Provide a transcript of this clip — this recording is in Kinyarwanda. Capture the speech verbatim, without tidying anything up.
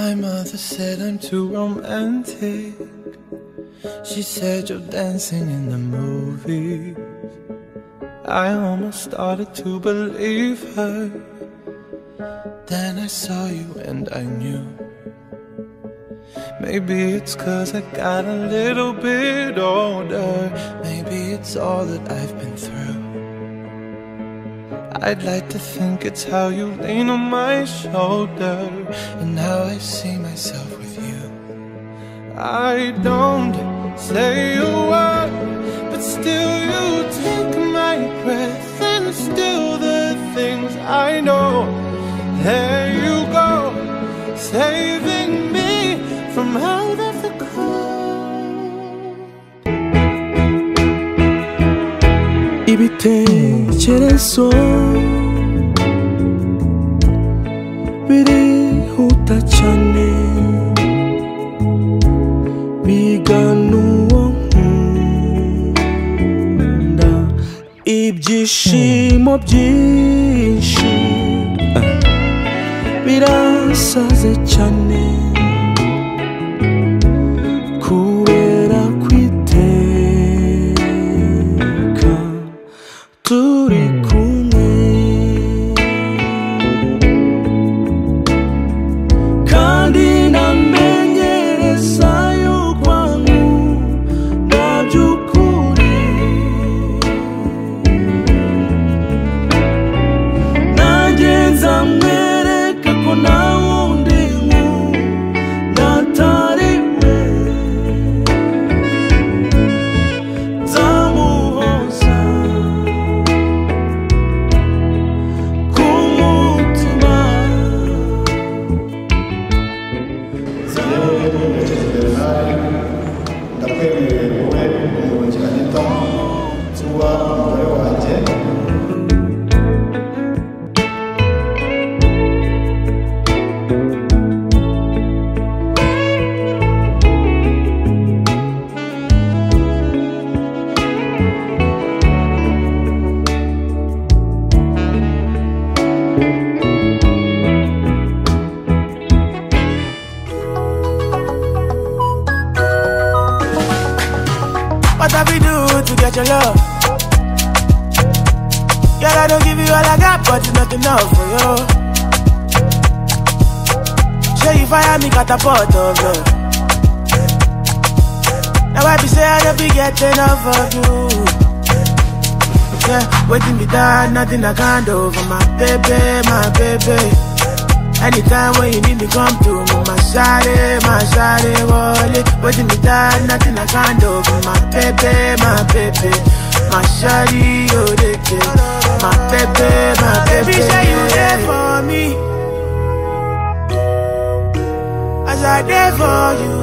My mother said I'm too romantic. She said you're dancing in the movies. I almost started to believe her. Then I saw you and I knew. Maybe it's 'cause I got a little bit older. Maybe it's all that I've been through. I'd like to think it's how you lean on my shoulder and how I see myself with you. I don't say a word, but still you take my breath. And still the things I know, there you go, saving me from out of the cold. ibitekerezo birihuta cyane bigana uwo nkunda. Ibyishimo byinshi birasaze cyane kubera kwiteka turi kumwe. Kandi namenyereza yuko ankunda by'ukuri. Nanjye nzamwereka ko nta wundi nkunda atari we. Nzamuhoza ku mutima. ndakwemereye wowe umurungika gito tuba umugore wanjye. What have we do to get your love? Girl, I don't give you all I got, but it's not enough for you. Say you fire me, catapult of love. Now I be say I don't be get enough of you. Yeah, waiting me down, nothing I can't do for my baby, my baby. Anytime when you need me, come to me, my shawty, my shawty, wallet. Waiting me down, nothing I can't do for my baby, my baby. My shawty, oh, they get my baby, my baby. Say you there for me, as I there for you.